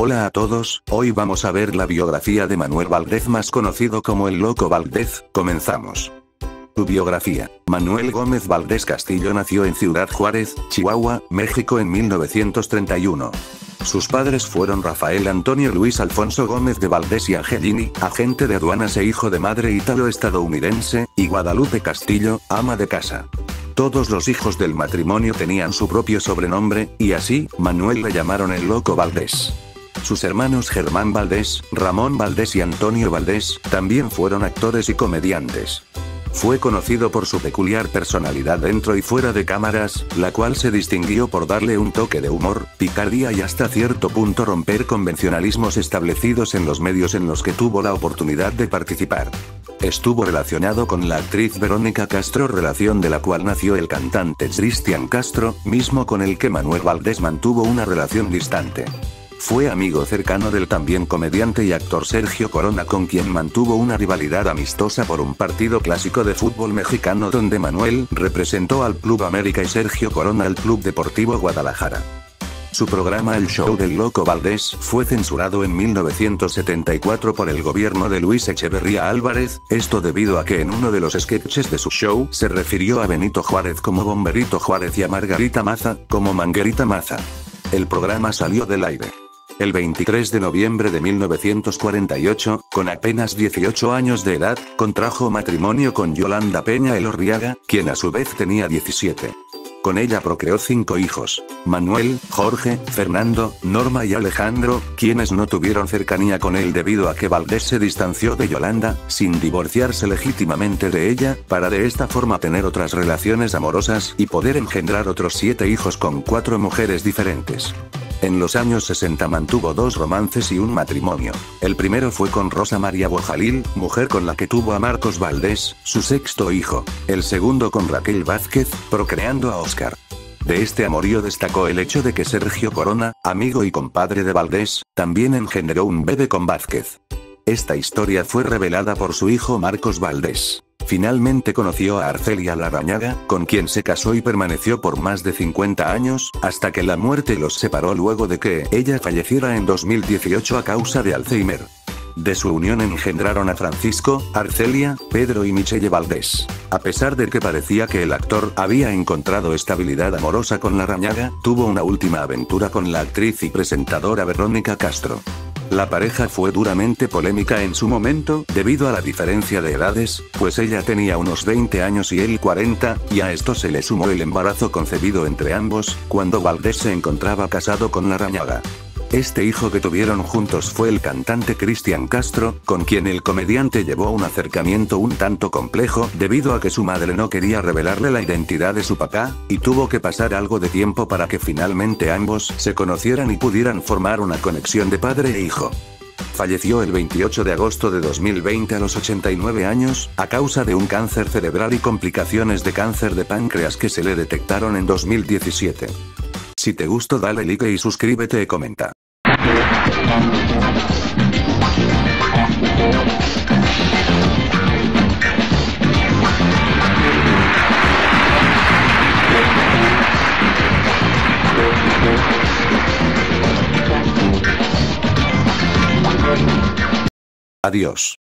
Hola a todos, hoy vamos a ver la biografía de Manuel Valdez, más conocido como el Loco Valdez. Comenzamos. Su biografía. Manuel Gómez Valdez Castillo nació en Ciudad Juárez, Chihuahua, México en 1931. Sus padres fueron Rafael Antonio Luis Alfonso Gómez de Valdez y Angelini, agente de aduanas e hijo de madre ítalo-estadounidense, y Guadalupe Castillo, ama de casa. Todos los hijos del matrimonio tenían su propio sobrenombre, y así, Manuel le llamaron el Loco Valdez. Sus hermanos Germán Valdez, Ramón Valdez y Antonio Valdez, también fueron actores y comediantes. Fue conocido por su peculiar personalidad dentro y fuera de cámaras, la cual se distinguió por darle un toque de humor, picardía y hasta cierto punto romper convencionalismos establecidos en los medios en los que tuvo la oportunidad de participar. Estuvo relacionado con la actriz Verónica Castro, relación de la cual nació el cantante Cristian Castro, mismo con el que Manuel Valdez mantuvo una relación distante. Fue amigo cercano del también comediante y actor Sergio Corona, con quien mantuvo una rivalidad amistosa por un partido clásico de fútbol mexicano donde Manuel representó al Club América y Sergio Corona al Club Deportivo Guadalajara. Su programa El Show del Loco Valdez fue censurado en 1974 por el gobierno de Luis Echeverría Álvarez, esto debido a que en uno de los sketches de su show se refirió a Benito Juárez como Bomberito Juárez y a Margarita Maza como Manguerita Maza. El programa salió del aire el 23 de noviembre de 1948, con apenas 18 años de edad, contrajo matrimonio con Yolanda Peña Elorriaga, quien a su vez tenía 17. Con ella procreó 5 hijos: Manuel, Jorge, Fernando, Norma y Alejandro, quienes no tuvieron cercanía con él debido a que Valdez se distanció de Yolanda, sin divorciarse legítimamente de ella, para de esta forma tener otras relaciones amorosas y poder engendrar otros 7 hijos con 4 mujeres diferentes. En los años 60 mantuvo 2 romances y un matrimonio. El primero fue con Rosa María Bojalil, mujer con la que tuvo a Marcos Valdez, su 6º hijo. El segundo con Raquel Vázquez, procreando a Oscar. De este amorío destacó el hecho de que Sergio Corona, amigo y compadre de Valdez, también engendró un bebé con Vázquez. Esta historia fue revelada por su hijo Marcos Valdez. Finalmente conoció a Arcelia Larrañaga, con quien se casó y permaneció por más de 50 años, hasta que la muerte los separó luego de que ella falleciera en 2018 a causa de Alzheimer. De su unión engendraron a Francisco, Arcelia, Pedro y Michelle Valdez. A pesar de que parecía que el actor había encontrado estabilidad amorosa con Larrañaga, tuvo una última aventura con la actriz y presentadora Verónica Castro. La pareja fue duramente polémica en su momento, debido a la diferencia de edades, pues ella tenía unos 20 años y él 40, y a esto se le sumó el embarazo concebido entre ambos, cuando Valdez se encontraba casado con Larrañaga. Este hijo que tuvieron juntos fue el cantante Cristian Castro, con quien el comediante llevó un acercamiento un tanto complejo, debido a que su madre no quería revelarle la identidad de su papá, y tuvo que pasar algo de tiempo para que finalmente ambos se conocieran y pudieran formar una conexión de padre e hijo. Falleció el 28 de agosto de 2020 a los 89 años, a causa de un cáncer cerebral y complicaciones de cáncer de páncreas que se le detectaron en 2017. Si te gustó, dale like y suscríbete y comenta. Adiós.